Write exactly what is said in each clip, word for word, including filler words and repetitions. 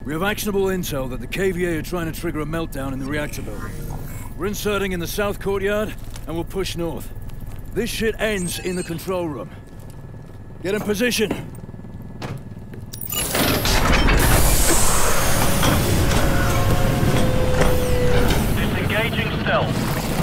We have actionable intel that the K V A are trying to trigger a meltdown in the reactor building. We're inserting in the south courtyard, and we'll push north. This shit ends in the control room. Get in position. Disengaging stealth.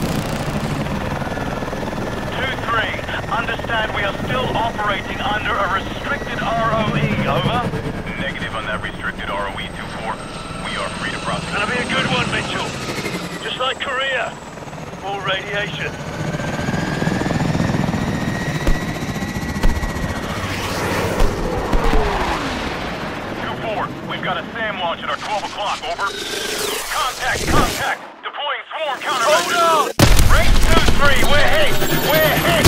two three, understand we are still operating under a restricted R O E, over? Negative on that restricted R O E two four. We are free to prosecute. Gonna be a good one, Mitchell. Just like Korea. More radiation. two four, we've got a SAM launch at our twelve o'clock, over. Contact, contact! Deploying swarm counter. Hold on! Range two three, we're hit! We're hit!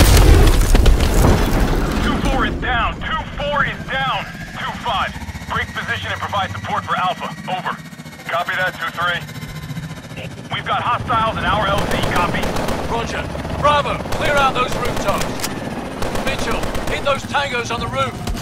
two four is down, two four is down. two five, break position and provide support for Alpha, over. Copy that, two three. We've got hostiles in our L Z, copy. Roger. Bravo, clear out those rooftops. Mitchell, hit those tangos on the roof.